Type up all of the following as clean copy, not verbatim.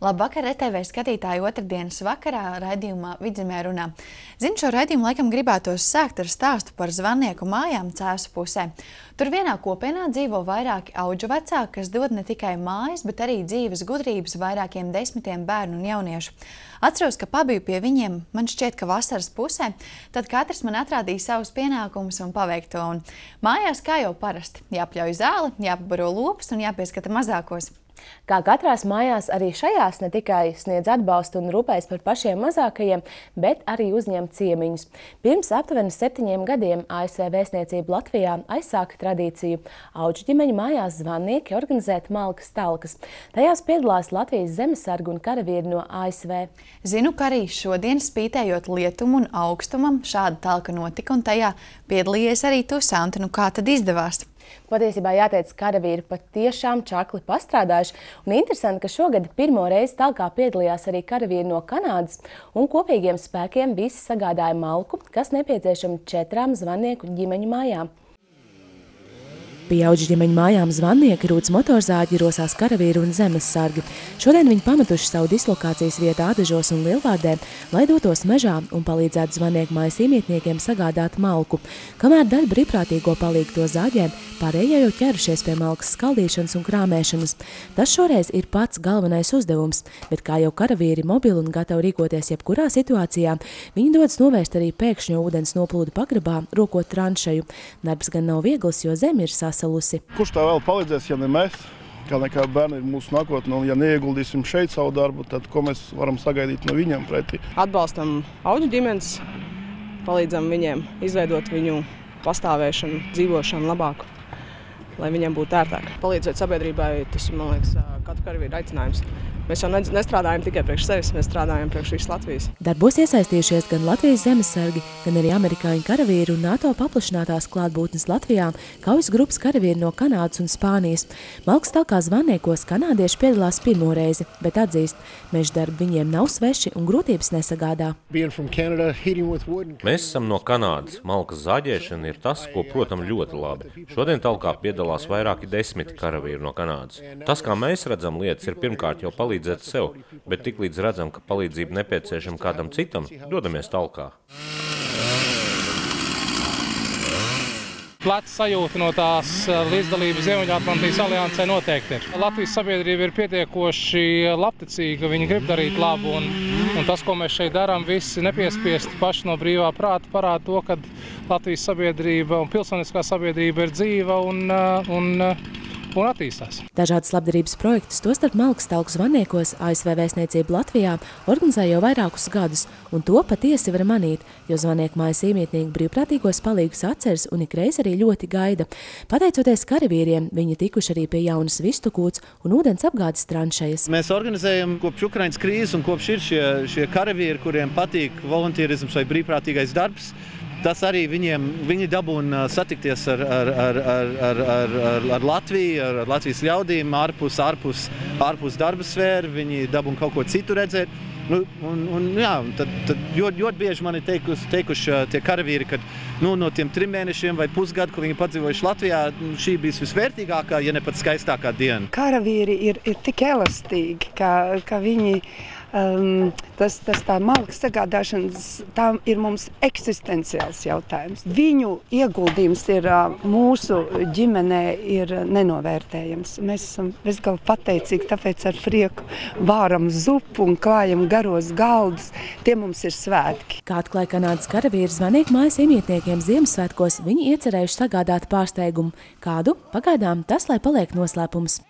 Labvakar, RTV skatītāji otrdienas vakarā raidījumā Vidzemē runā. Zinu, šo raidījumu laikam gribētos sākt ar stāstu par Zvannieku mājām Cēsu pusē. Tur vienā kopienā dzīvo vairāki auģu vecāki, kas dod ne tikai mājas, bet arī dzīves gudrības vairākiem desmitiem bērnu un jauniešu. Atceros, ka pabiju pie viņiem, man šķiet, ka vasaras pusē, tad katrs man atrādīja savus pienākumus un paveikto. Un mājās, kā jau parasti, jāpļauj zāli, jāpabaro lopus un jāpieskata mazākos. Kā katrās mājās, arī šajās ne tikai sniedz atbalstu un rūpējas par pašiem mazākajiem, bet arī uzņem ciemiņus. Pirms aptuveni 7 gadiem ASV vēstniecība Latvijā aizsāka tradīciju auģu ģimeņu mājās Zvannnieki organizēt malkas talkas. Tajās piedalās Latvijas zemesargi un karavīri no ASV. Zinu, ka arī šodien, spītējot lietumu un augstumam, šāda talka notika un tajā piedalījies arī tu, Santa. Nu, kā tad izdevās? Patiesībā jāteic, karavīri patiešām čakli pastrādājuši. Un interesanti, ka šogad pirmo reizi talkā piedalījās arī karavīri no Kanādas. Un kopīgiem spēkiem visi sagādāja malku, kas nepieciešama 4 Zvannnieku ģimeņu mājām. Pie auģu ģimeņu mājām Zvannnieki rūc motorzāģi, rosās karavīri un zemessargi. Šodien viņi pametuši savu dislokācijas vietu Ādažos un Lielvārdē, lai dotos mežā un palīdzētu Zvannnieku mājas iemītniekiem sagādāt malku. Kamēr daļa brīvprātīgo palīg to zāģē, pārējie jau ķerušies pie malkas skaldīšanas un krāmēšanas. Tas šoreiz ir pats galvenais uzdevums, bet kā jau karavīri mobili un gatavi rīkoties jebkurā situācijā, viņi dodas novērst arī pēkšņo ūdens noplūdu pagrabā, rokot tranšeju. Darbs gan nav viegls, jo zeme ir sasalusi. Kurš tā vēl palīdzēs, ja ne mēs? Kā nekā bērni ir mūsu nākotne, un ja neieguldīsim šeit savu darbu, tad ko mēs varam sagaidīt no viņiem pretī? Atbalstam auģu ģimenes, palīdzam viņiem izveidot viņu pastāvēšanu, dzīvošanu labāku, lai viņiem būtu ērtāk. Palīdzēt sabiedrībai, tas, man liekas, katru karavīru aicinājums. Mēs jau nestrādājam tikai priekš sevis, mēs strādājam priekš visas Latvijas. Darbos iesaistījušies gan Latvijas zemesargi, gan arī amerikāņu karavīri un NATO paplašinātās klātbūtnes Latvijā, kaujas grupas karavīri no Kanādas un Spānijas. Malkas talkā Zvannniekos kanādieši piedalās pirmo reizi, bet atzīst, meža darbi viņiem nav sveši un grūtības nesagādā. Mēs esam no Kanādas. Malkas zāģēšana ir tas, ko, protams, ļoti labi. Šodien talkā piedalās vairāki 10 karavīri no Kanādas. Tas, kā mēs redzam lietas, ir pirmkārt jau palīdzēt sev, bet tiklīdz redzam, ka palīdzība nepieciešama kādam citam, dodamies talkā. Pleca sajūta no tās līdzdalības Ziemeļatlantijas aliansē noteikti ir. Latvijas sabiedrība ir pietiekoši labticīga, viņi grib darīt labu, un tas, ko mēs šeit darām, visi nepiespiesti paši no brīvā prāta, parāda to, ka Latvijas sabiedrība un pilsoniskā sabiedrība ir dzīva un attīstās. Dažādas labdarības projektus, tostarp malkas talku Zvannniekos, ASV vēstniecība Latvijā organizē jau vairākus gadus, un to patiesi var manīt, jo Zvannnieku mājas iemītnieki brīvprātīgos palīgus atceras un ikreiz arī ļoti gaida. Pateicoties karavīriem, viņi tikuši arī pie jaunas vistu kūts un ūdens apgādes tranšejas. Mēs organizējam kopš Ukrainas krīzes un kopš ir šie karavīri, kuriem patīk voluntīrisms vai brīvprātīgais darbs. Tas arī viņi dabūna satikties ar Latviju, ar Latvijas ļaudīm, ārpus darba sfēru, viņi dabūna kaut ko citu redzēt. Tad ļoti bieži man ir teikuši tie karavīri, ka no tiem 3 mēnešiem vai pusgadu, ko viņi padzīvojuši Latvijā, šī bija visvērtīgākā, ja ne pat skaistākā diena. Karavīri ir tik elastīgi, ka viņi... Tā malkas sagādāšanas, tā ir mums eksistenciāls jautājums. Viņu ieguldījums ir mūsu ģimenē ir nenovērtējams. Mēs esam bezgalīgi pateicīgi, tāpēc ar prieku vāram zupu un klājam garos galdus. Tie mums ir svētki. Kā atklāja Kanādas karavīri Zvannnieku mājas iemītniekiem Ziemassvētkos, viņi iecerējuši sagādāt pārsteigumu. Kādu? Pagaidām tas, lai paliek noslēpums.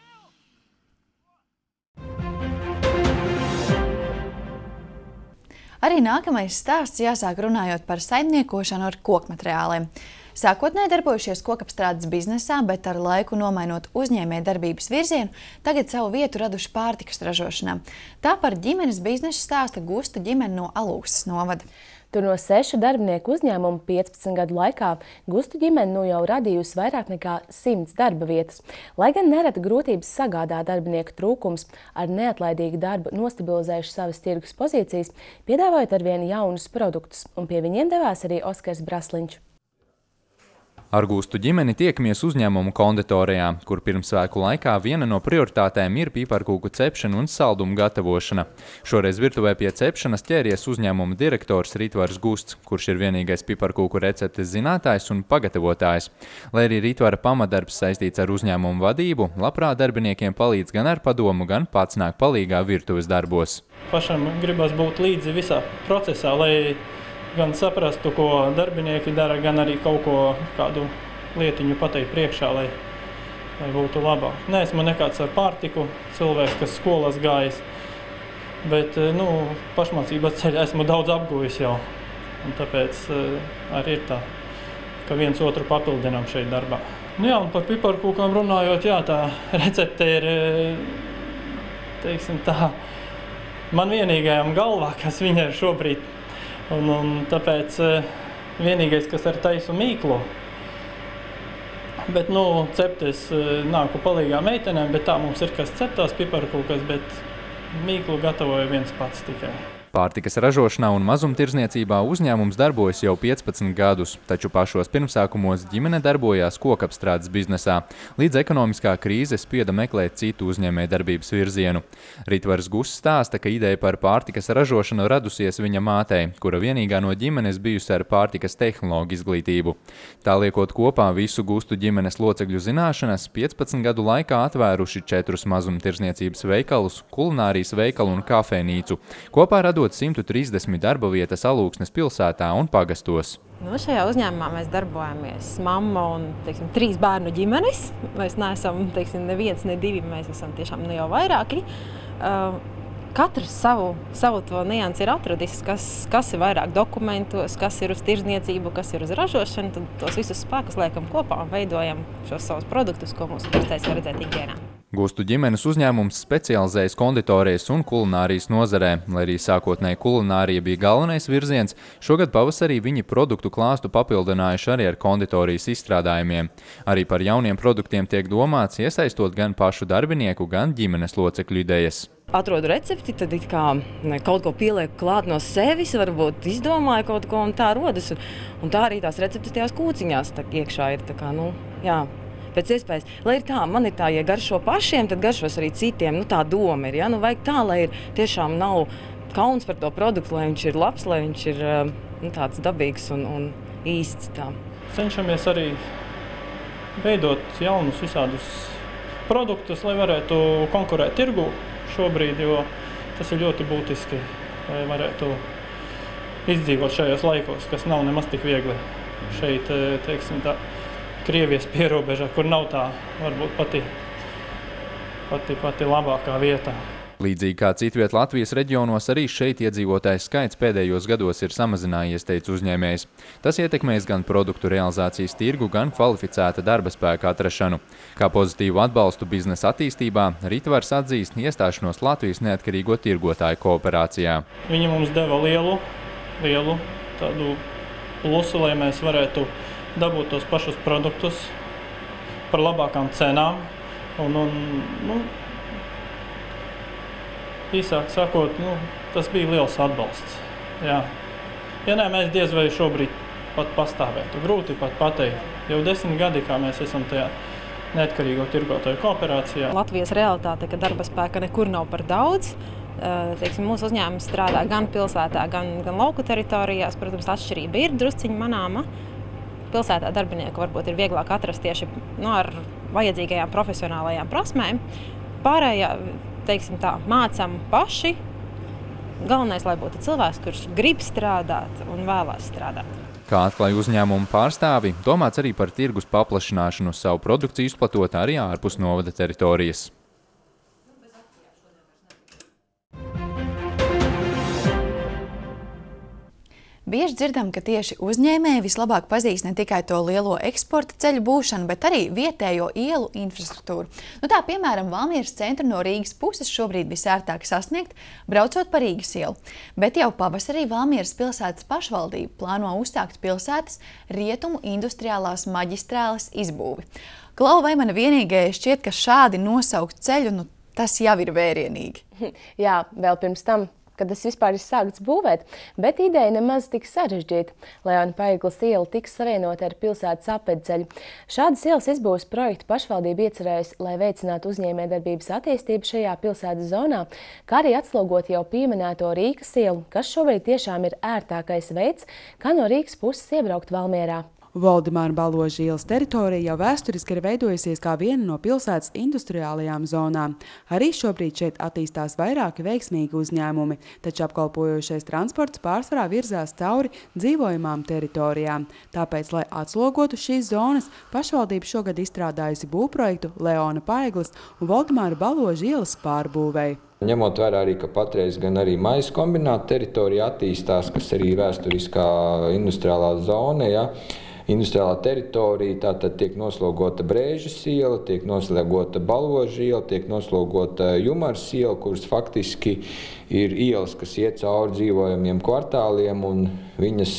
Arī nākamais stāsts jāsāk runājot par saimniekošanu ar kokmateriāliem. Sākotnēji darbojušies kokapstrādes biznesā, bet ar laiku nomainot uzņēmēju darbības virzienu, tagad savu vietu raduši pārtikas ražošanā. Tā par ģimenes biznesu stāsta Gustu ģimene no Alūksnes novada. Tur no 6 darbinieku uzņēmumu 15 gadu laikā Gustu ģimene jau radījusi vairāk nekā 100 darba vietas. Lai gan nereti grūtības sagādā darbinieku trūkums, ar neatlaidīgu darbu nostabilizējuši savas tirgus pozīcijas, piedāvājot arvien jaunus produktus, un pie viņiem devās arī Oskars Brasliņš. Ar Gustu ģimeni tiekamies uzņēmumu konditorijā, kur pirmsvētku laikā viena no prioritātēm ir piparkūku cepšana un saldumu gatavošana. Šoreiz virtuvē pie cepšanas ķēries uzņēmuma direktors Ritvars Gusts, kurš ir vienīgais piparkūku receptes zinātājs un pagatavotājs. Lai arī Ritvara pamatdarbs saistīts ar uzņēmumu vadību, labprāt darbiniekiem palīdz gan ar padomu, gan pats nāk palīgā virtuves darbos. Pašam gribas būt līdzi visā procesā, lai gan saprastu, ko darbinieki dara, gan arī kaut ko, kādu lietiņu pateikt priekšā, lai būtu labāk. Neesmu nekāds ar pārtiku cilvēks, kas skolas gājis, bet pašmācības ceļā esmu daudz apgujis jau. Un tāpēc arī ir tā, ka viens otru papildinām šeit darbā. Jā, un par piparkūkām runājot, jā, tā recepte ir, teiksim tā, man vienīgajam galvā, kas viņa ir šobrīd. Un tāpēc vienīgais, kas ar taisu mīklu, bet, cepties nāku palīgā meitenēm, bet tā mums ir, kas ceptās piparkūkas, bet mīklu gatavoju viens pats tikai. Pārtikas ražošanā un mazumtirdzniecībā uzņēmums darbojas jau 15 gadus, taču pašos pirmsākumos ģimene darbojās kokapstrādes biznesā, līdz ekonomiskā krīze spieda meklēt citu uzņēmējdarbības virzienu. Ritvars Gusts stāsta, ka ideja par pārtikas ražošanu radusies viņa mātei, kura vienīgā no ģimenes bijusi ar pārtikas tehnoloģu izglītību. Tā liekot kopā visu Gustu ģimenes locekļu zināšanas, 15 gadu laikā atvēruši 4 mazumtirdzniecības veikalus, kulinārijas veikalu un kafejnīcu. Kopā radot 130 darba vietas Alūksnes pilsētā un pagastos. Šajā uzņēmumā mēs darbojamies mamma un 3 bērnu ģimenes. Mēs neesam neviens, ne 2, mēs esam tiešām jau vairāki. Katrs savu to niansi ir atradis, kas ir vairāk dokumentos, kas ir uz tirdzniecību, kas ir uz ražošanu. Tad tos visus spēkus liekam kopā un veidojam šos savus produktus, ko mūsu pircējs var redzēt ikdienā. Gustu ģimenes uzņēmums specializējas konditorijas un kulinārijas nozarē. Lai arī sākotnēji kulinārija bija galvenais virziens, šogad pavasarī viņi produktu klāstu papildinājuši arī ar konditorijas izstrādājumiem. Arī par jauniem produktiem tiek domāts, iesaistot gan pašu darbinieku, gan ģimenes locekļu idejas. Atrodu recepti, tad kaut ko pielieku klāt no sevis, varbūt izdomāju kaut ko un tā rodas. Un tā arī tās receptes tajās kūciņās iekšā ir tā kā, jā. Pēc iespējas, lai ir tā, man ir tā, ja garšo pašiem, tad garšos arī citiem. Tā doma ir, ja? Vajag tā, lai tiešām nav kauns par to produktu, lai viņš ir labs, lai viņš ir tāds dabīgs un īsts. Tā. Cenšamies arī veidot jaunus visādus produktus, lai varētu konkurēt tirgu šobrīd, jo tas ir ļoti būtiski, lai varētu izdzīvot šajos laikos, kas nav nemaz tik viegli šeit, teiksim tā, Krievijas pierobežā, kur nav tā, varbūt pati labākā vieta. Līdzīgi kā citviet Latvijas reģionos, arī šeit iedzīvotājs skaits pēdējos gados ir samazinājies, teica uzņēmējs. Tas ietekmēs gan produktu realizācijas tirgu, gan kvalificēta darba spēka atrašanu. Kā pozitīvu atbalstu biznesa attīstībā, Ritvars atzīst iestāšanos Latvijas neatkarīgo tirgotāju kooperācijā. Viņi mums deva lielu tādu plusu, lai mēs varētu dabūt tos pašus produktus par labākām cenām. Īsāk sakot, tas bija liels atbalsts. Jā. Ja nē, mēs diez vai šobrīd pat pastāvētu. Grūti pat pateikt. Jau 10 gadi, kā mēs esam tajā neatkarīgo tirgotāju kooperācijā. Latvijas realitāte, ka darba spēka nekur nav par daudz. Mūsu uzņēmums strādā gan pilsētā, gan lauku teritorijās. Protams, atšķirība ir drusciņi manāma. Pilsētā darbinieku varbūt ir vieglāk atrast tieši ar vajadzīgajām profesionālajām prasmēm. Pārējā, mācām paši. Galvenais, lai būtu cilvēks, kurš grib strādāt un vēlās strādāt. Kā atklāja uzņēmumu pārstāvi, domāts arī par tirgus paplašināšanu, savu produkciju izplatot arī ārpus novada teritorijas. Bieži dzirdam, ka tieši uzņēmēji vislabāk pazīst ne tikai to lielo eksporta ceļu būšanu, bet arī vietējo ielu infrastruktūru. Tā, piemēram, Valmieras centru no Rīgas puses šobrīd visērtāk sasniegt, braucot pa Rīgas ielu. Bet jau pavasarī Valmieras pilsētas pašvaldība plāno uzsākt pilsētas rietumu industriālās maģistrāles izbūvi. Klau, vai man vienīgajai šķiet, ka šādi nosaukt ceļu, tas jau ir vērienīgi? Jā, vēl pirms tam kad tas vispār ir sākts būvēt, bet ideja nemaz tik sarežģīta. Leona Paiglas iela tiks savienota ar pilsētas apvedceļu. Šādas ielas izbūves projektu pašvaldība iecerējusi, lai veicinātu uzņēmējdarbības attīstību šajā pilsētas zonā, kā arī atslogot jau pieminēto Rīgas ielu, kas šobrīd tiešām ir ērtākais veids, kā no Rīgas puses iebraukt Valmierā. Voldemāra Baloža ielas teritorija jau vēsturiski ir veidojusies kā viena no pilsētas industriālajām zonām. Arī šobrīd šeit attīstās vairāki veiksmīgi uzņēmumi, taču apkalpojošais transports pārsvarā virzās cauri dzīvojamām teritorijām. Tāpēc, lai atslogotu šīs zonas, pašvaldība šogad izstrādājusi būvprojektu Leona Paiglas un Voldemāra Baloža ielas pārbūvei. Ņemot vērā arī, ka patreiz gan arī maisu kombināta teritorija attīstās, kas arī vēsturiskā industriālā zona, ja, industriālā teritorija, tātad tiek noslogota Brēžas iela, tiek noslogota Baloža iela, tiek noslogota Jumars iela, kuras faktiski ir ielas, kas iet cauri dzīvojamiem kvartāliem, un viņas,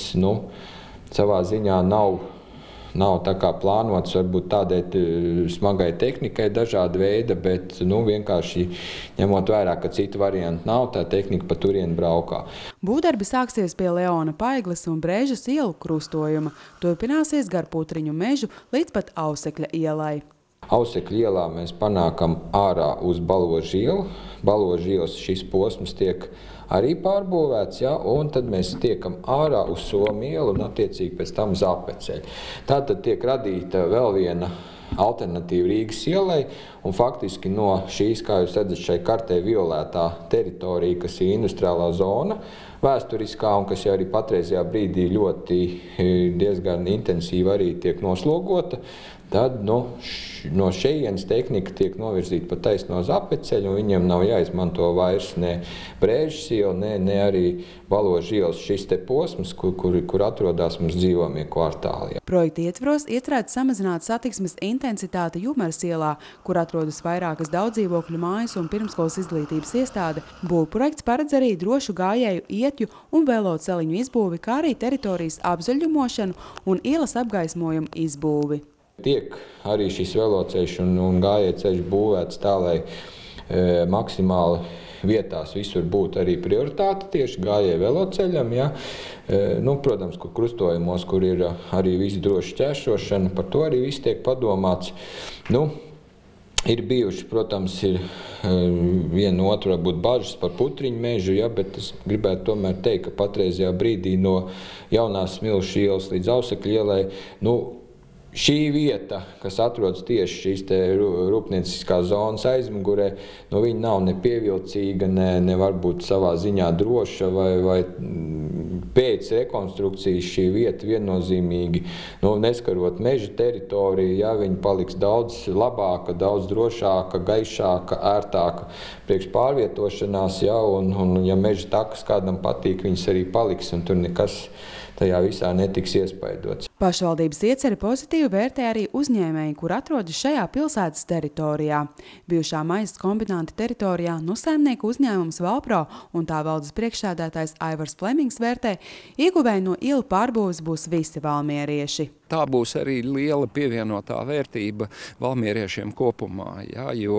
savā ziņā nav tā kā plānots varbūt tādai smagai tehnikai dažāda veida, bet vienkārši ņemot vērā, ka citu variantu nav, tā tehnika pa turieni braukā. Būvdarbi sāksies pie Leona Paiglas un Brēžas ielu krustojuma. Turpināsies gar Putriņu mežu līdz pat Ausekļa ielai. Ausekļa ielā mēs panākam ārā uz Baloža ielu. Baloža ielas šis posms tiek arī pārbūvēts, ja, un tad mēs tiekam ārā uz Somu ielu un attiecīgi pēc tam uz apveceļu. Tātad tiek radīta vēl viena alternatīva Rīgas ielai, un faktiski no šīs, kā jūs redzat, šai kartē violētā teritorija, kas ir industriālā zona, vēsturiskā un kas jau arī patreizajā brīdī ļoti diezgan intensīvi arī tiek noslogota, tad no šejienes tehnika tiek novirzīta pa taisno uz apveceļu, un viņiem nav jāizmanto vairs ne Brēžas iela, ne arī Baloža ielas šis te posms, kur atrodas mums dzīvojamie kvartāli. Projekta ietvaros iecerēts samazināt satiksmes intensitāti Jumars ielā, kur atrodas vairākas daudzdzīvokļu mājas un pirmskolas izglītības iestāde. Būvprojekts paredz arī drošu gājēju ietju un veloceliņu izbūvi, kā arī teritorijas apzaļumošanu un ielas apgaismojumu izbūvi. Tiek arī šis veloceļš un gājēju ceļš būvēts tā, lai maksimāli vietās visur būtu arī prioritāte tieši gājēju veloceļam. Ja. Protams, kur krustojumos, kur ir arī visi droši šķēršošana, par to arī viss tiek padomāts. Ir bijuši, protams, ir viena otru varbūt bažas par Putriņu mežu, ja, bet es gribētu tomēr teikt, ka patreizajā brīdī no Jaunās Smilšu ielas līdz Ausekļa ielai, šī vieta, kas atrodas tieši šīs te rūpnieciskās zonas aizmugurē, viņa nav ne pievilcīga, ne varbūt savā ziņā droša, vai pēc rekonstrukcijas šī vieta viennozīmīgi, neskarot meža teritoriju, ja, viņa paliks daudz labāka, daudz drošāka, gaišāka, ērtāka priekš pārvietošanās, ja, un ja meža takas kādam patīk, viņas arī paliks, un tur nekas tajā visā netiks iespaidots. Pašvaldības ieceri pozitīvi vērtē arī uzņēmēji, kur atrodas šajā pilsētas teritorijā. Bijušā maisas kombināta teritorijā Nusaimnieku uzņēmums Valpro un tā valdes priekšsēdētājs Aivars Flemings vērtē, ieguvēji no ielu pārbūves būs visi valmierieši. Tā būs arī liela pievienotā vērtība valmieriešiem kopumā, ja, jo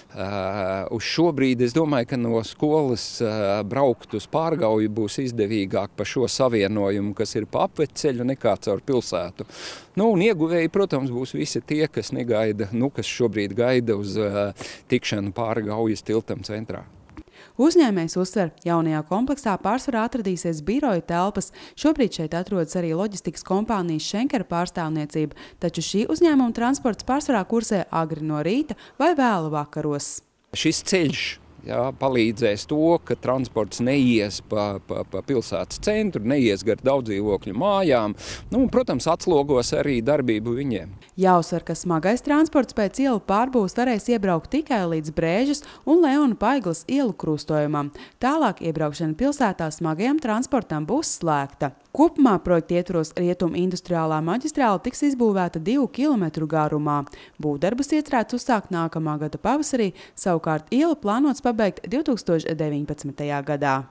uz šo brīdi es domāju, ka no skolas braukt uz Pārgauju būs izdevīgāk pa šo savienojumu, kas ir pa apveceļu, nekā caur pilsētu. Un ieguvēji, protams, būs visi tie, kas negaida, kas šobrīd gaida uz tikšanu Pārgaujas tiltam centrā. Uzņēmējs uzsver, jaunajā kompleksā pārsvarā atradīsies biroju telpas. Šobrīd šeit atrodas arī loģistikas kompānijas Schenkera pārstāvniecība, taču šī uzņēmuma transports pārsvarā kursē agri no rīta vai vēlu vakaros. Šis ceļš palīdzēs to, ka transports neies pa pilsētas centru, neies gar daudzdzīvokļu mājām, protams, atslogos arī darbību viņiem. Jāuzsver, ka smagais transports pēc ielu pārbūves varēs iebraukt tikai līdz Brēžas un Leona Paiglas ielu krustojumam. Tālāk iebraukšana pilsētā smagajam transportam būs slēgta. Kopumā projekta ietvaros Rietumu industriālā maģistrāle tiks izbūvēta 2 kilometru garumā. Būvdarbus iecerēts uzsākt nākamā gada pavasarī, savukārt ielu plānots pabeigt 2019. gadā.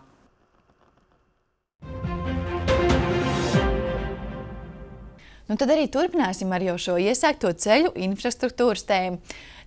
Tad arī turpināsim ar jau šo iesākto ceļu infrastruktūras tēmu.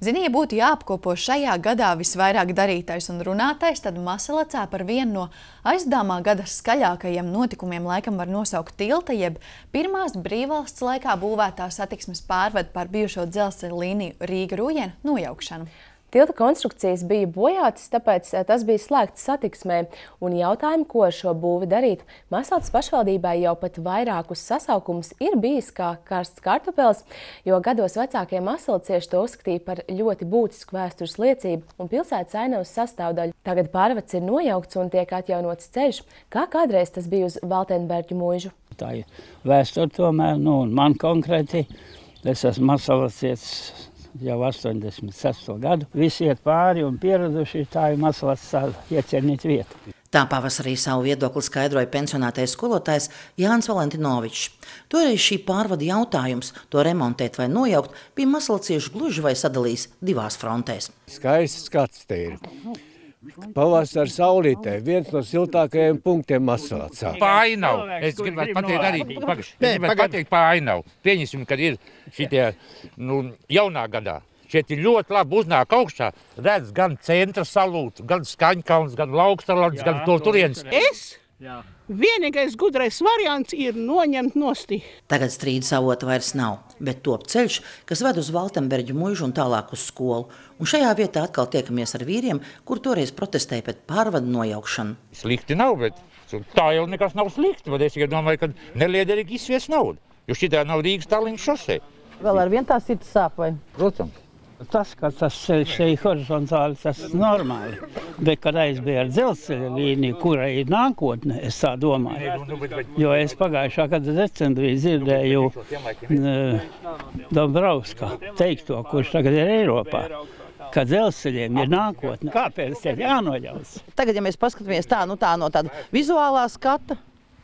Zini, ja būtu jāapkopo šajā gadā visvairāk darītais un runātais, tad Masalacā par vienu no aizdāmā gada skaļākajiem notikumiem laikam var nosaukt tilta, jeb pirmās brīvvalsts laikā būvētā satiksmes pārvade par bijušo dzelzceļa līniju Rīga-Rūjena nojaukšanu. Tilta konstrukcijas bija bojātas, tāpēc tas bija slēgts satiksmē, un jautājumu, ko ar šo būvi darīt, Masalacas pašvaldībai jau pat vairākus sasaukumus ir bijis kā karsts kartupels, jo gados vecākie masalacieši to uzskatīja par ļoti būtisku vēstures liecību un pilsētas ainavas sastāvdaļu. Tagad pārvads ir nojaukts un tiek atjaunots ceļš, kā kādreiz tas bija uz Valtenberģu mūžu. Tā ir vēsture tomēr, un man konkrēti, es esmu masalacietis jau 86. gadu. Visi iet pāri un pieraduši, tā ir Masalacas iecernīt vieta. Tā pavasarī savu viedokli skaidroja pensionātais skolotājs Jānis Valentinovičs. Toreiz šī pārvada jautājums, to remontēt vai nojaukt, bija masalaciešu gluži vai sadalījis divās frontēs. Skaists skats te ir. Pavasara saulītē, viens no siltākajiem punktiem Masalacā. Pa ainavu. Es gribētu pateikt arī pa ainavu. Pieņemsim, kad ir šitie jaunā gadā. Šeit ir ļoti labi uznāk augšā. Redz gan centra salūtu, gan Skaņkalns, gan Lauksalats, gan turienes. Vienīgais gudrais variants ir noņemt nosti. Tagad strīdas avota vairs nav, bet top ceļš, kas ved uz Valtenberģu mūžu un tālāk uz skolu. Un šajā vietā atkal tiekamies ar vīriem, kur toreiz protestēja pret pārvadu nojaukšanu. Slikti nav, bet tā jau nekas nav slikti. Es domāju, ka neliederīgi izsvies naudu, jo šitā nav Rīgas Talliņas šosei. Vēl ar vien tā sirds sāp, vai? Protams. Tas, ka tas ceļš ir horizontāli, tas ir normāli. Bet, kad aizbija ar dzelzceļa līniju, kurai ir nākotne, es tā domāju. Jo es pagājušā gada decembrī dzirdēju Dombrovska teikto, kurš tagad ir Eiropā, ka dzelzceļiem ir nākotne. Kāpēc te ir jānoļaus? Tagad, ja mēs paskatāmies tā no tāda vizuālā skata,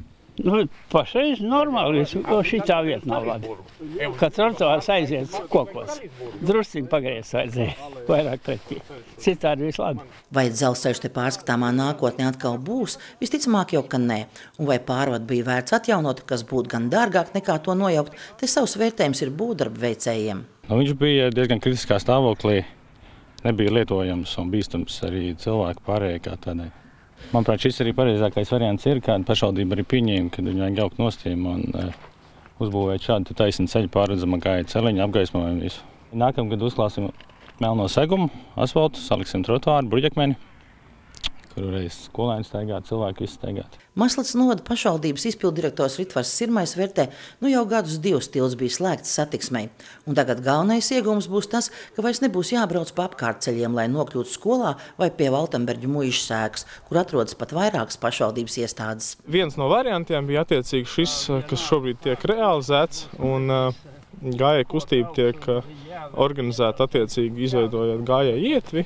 pašreiz normāli, jo šitā vieta nav labi. Kad trotuārs aiziet kokos, drusciņi pagriezt vajadzēja, vairāk pretī. Citādi viss labi. Vai dzelzceļš te pārskatāmā nākotnē atkal būs? Visticamāk jau, ka nē. Un vai pārvadu bija vērts atjaunot, kas būtu gan dārgāk nekā to nojaukt, te savs vērtējums ir būvdarba veicējiem. Viņš bija diezgan kritiskā stāvoklī, nebija lietojams un bīstams arī cilvēku pārējai kā tādai. Manuprāt, šis arī pareizākais variants ir, kāda pašvaldība arī pieņēma, kad viņi vajag jaukt nostīm un uzbūvēt šādu taisnu ceļu pārredzama gāja celiņu, apgaismojumu visu. Nākamgad uzklāsim melno segumu, asfaltu, saliksim trotuāru, bruģakmeni, kuru reiz skolēni staigāt, cilvēki visi staigāt. Masalacas novada pašvaldības izpilddirektors Ritvars Sirmais vērtē, jau gadus 2 tilts bija slēgts satiksmei. Un tagad galvenais iegūms būs tas, ka vairs nebūs jābrauc pa apkārtceļiem, lai nokļūtu skolā vai pie Valtenberģu mūžas sēkas, kur atrodas pat vairākas pašvaldības iestādes. Viens no variantiem bija attiecīgi šis, kas šobrīd tiek realizēts, un gājēju kustība tiek organizēta attiecīgi izveidojot gājēju ietvi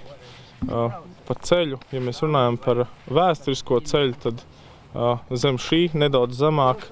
pa ceļu. Ja mēs runājam par vēsturisko ceļu, tad zem šī nedaudz zemāk,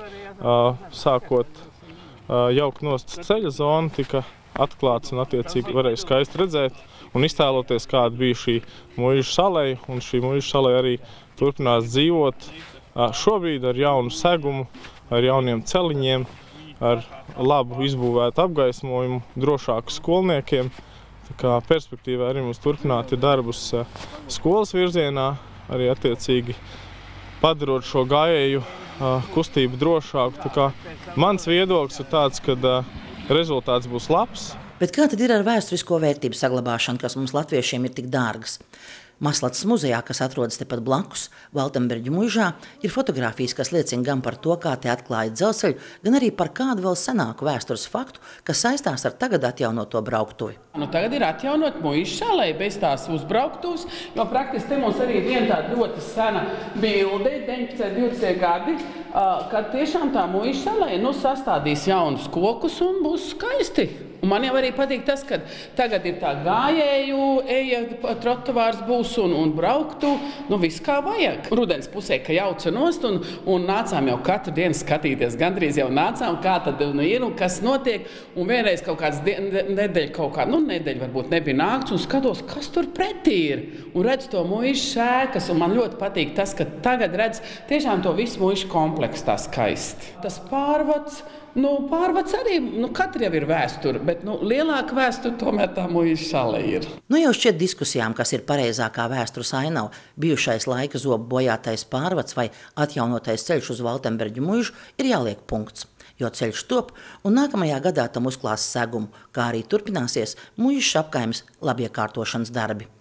sākot jaukt nost ceļa zonu, tika atklāts un attiecīgi varēja skaisti redzēt un iztēloties, kāda bija šī mūža salei, un šī mūža salei arī turpinās dzīvot šobrīd ar jaunu segumu, ar jauniem celiņiem, ar labu izbūvētu apgaismojumu, drošāku skolniekiem. Tā kā perspektīvā arī mums turpināt ir darbus skolas virzienā, arī attiecīgi padarot šo gājēju kustību drošāku. Tā kā mans viedoklis ir tāds, ka rezultāts būs labs. Bet kā tad ir ar vēsturisko vērtību saglabāšanu, kas mums latviešiem ir tik dārgas? Masalacas muzejā, kas atrodas tepat blakus Valtenberģu mūžā, ir fotogrāfijas, kas liecina gan par to, kā te atklāja dzelzceļu, gan arī par kādu vēl senāku vēstures faktu, kas saistās ar tagad atjaunoto brauktuvi. Tagad ir atjaunot mūža salei bez tās uzbrauktuves, jo praktiski te mums arī ir viena tāda ļoti sena bilde, 19. 20. gadi, kad tiešām tā mūža salei sastādīs jaunus kokus un būs skaisti. Un man jau arī patīk tas, ka tagad ir tā gājēju, eja, trotuārs būs un brauktu, viss kā vajag. Rudens pusē, ka jauca nost un nācām jau katru dienu skatīties, gandrīz jau nācām, kā tad ir un kas notiek. Un vienreiz kaut kāds nedēļa kaut kā, nedēļa varbūt nebija nākts un skatos, kas tur pretī ir. Un redz to mūža sēkas, un man ļoti patīk tas, ka tagad redz tiešām to visu mūža kompleksu tā skaisti. Tas pārvads Pārvads arī, katra jau ir vēsture, bet lielāka vēsture tomēr tā Muižas šale ir. Jau šķiet diskusijām, kas ir pareizākā vēstures ainava, bijušais laika zobu bojātais pārvads vai atjaunotais ceļš uz Valtenberģu muižu, ir jāliek punkts. Jo ceļš top un nākamajā gadā tam uzklās segumu, kā arī turpināsies Muižas apkaimes labiekārtošanas darbi.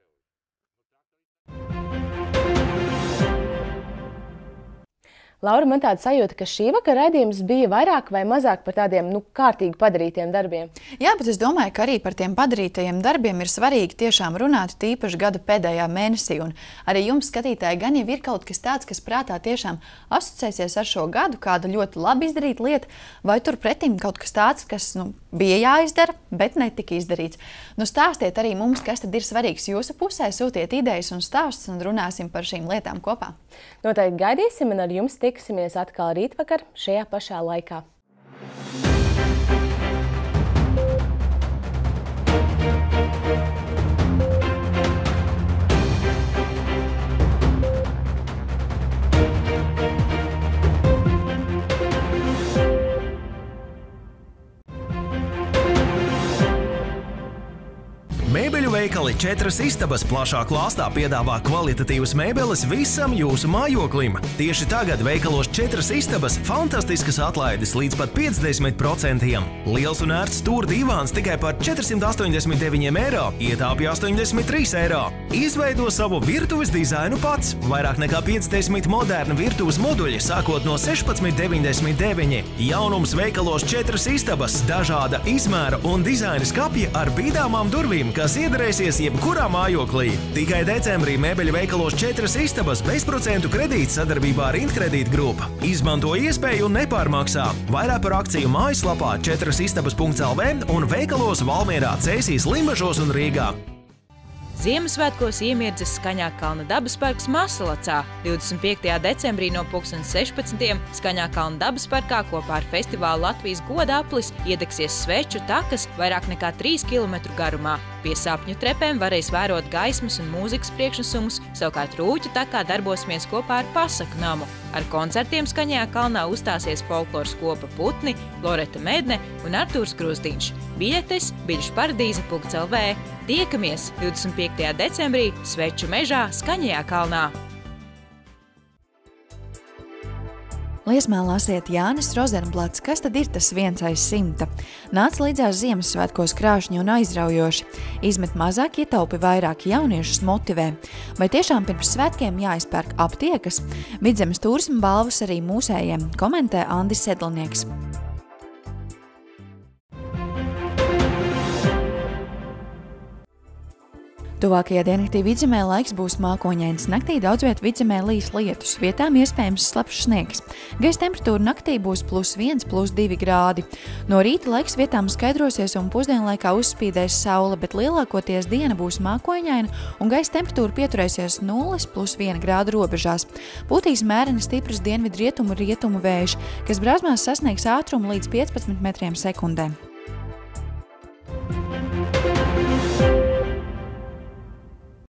Laura, man tāda sajūta, ka šī vakara raidījums bija vairāk vai mazāk par tādiem kārtīgi padarītiem darbiem. Jā, bet es domāju, ka arī par tiem padarītajiem darbiem ir svarīgi tiešām runāt tīpaši gada pēdējā mēnesī. Un arī jums, skatītāji, gan jau ir kaut kas tāds, kas prātā tiešām asociēsies ar šo gadu, kāda ļoti labi izdarīta lieta, vai turpretim kaut kas tāds, kas bija jāizdara, bet netika izdarīts. Stāstiet arī mums, kas tad ir svarīgs jūsu pusē, sūtiet idejas un stāstus un runāsim par šīm lietām kopā. Noteikti gaidīsim un ar jums tiksimies atkal rītvakar šajā pašā laikā. Mēbeļu veikali 4 istabas plašā klāstā piedāvā kvalitatīvas mēbeles visam jūsu mājoklim. Tieši tagad veikalos 4 istabas fantastiskas atlaides līdz pat 50%. Liels un ērts stūra divāns tikai par 489 eiro, ietāpja 83 eiro. Izveido savu virtuves dizainu pats. Vairāk nekā 50 moderna virtuves moduļi sākot no 16,99. Jaunums veikalos 4 istabas, dažāda izmēra un dizaina skapja ar bīdāmām durvīm, kas iedarēsies jebkurā mājoklī. Tikai decembrī mēbeļu veikalos 4 istabas bezprocentu kredīts sadarbībā ar Intkredīt grupu. Izmanto iespēju un nepārmaksā. Vairāk par akciju mājaslapā 4istabas.lv un veikalos Valmierā, Cēsīs, Limbažos un Rīgā. Ziemassvētkos iemirdzis Skaņākalna dabasparks Masalacā. 25. decembrī no 16. Skaņākalna dabasparkā kopā ar festivālu Latvijas godaplis iedegsies sveču takas vairāk nekā 3 km garumā. Pie sapņu trepēm varēs vērot gaismas un mūzikas priekšnesumus, savukārt Rūķu takā darbosimies kopā ar pasaku namu. Ar koncertiem Skaņākalnā uzstāsies folkloras kopa Putni, Loreta Medne un Artūrs Krustīņš. Biļetes biļešparadīze.lv. Tiekamies 25. decembrī Sveču mežā Skaņākalnā. Liesmā lasiet Jānis Rozenblats, kas tad ir tas 1 aiz 100. Nāc līdzās Ziemassvētkos krāšņi un aizraujoši. Izmet mazāk, ietaupi vairāk, jauniešus motivē. Vai tiešām pirms svētkiem jāizpērk aptiekas? Vidzemes turisma balvas arī mūsējiem, komentē Andis Sedlnieks. Tuvākajā diennaktī Vidzemē laiks būs mākoņains. Naktī daudz viet Vidzemē līs lietus, vietām iespējams slapjš sniegs. Gaisa temperatūra naktī būs +1, +2 grādi. No rīta laiks vietām skaidrosies un pusdienlaikā uzspīdēs saule, bet lielākoties diena būs mākoņaina un gaisa temperatūra pieturēsies 0 +1 grādu robežās. Pūtīs mēreni stiprs dienvidu rietumu vējš, kas Brāzmās sasniegs ātrumu līdz 15 metriem sekundē.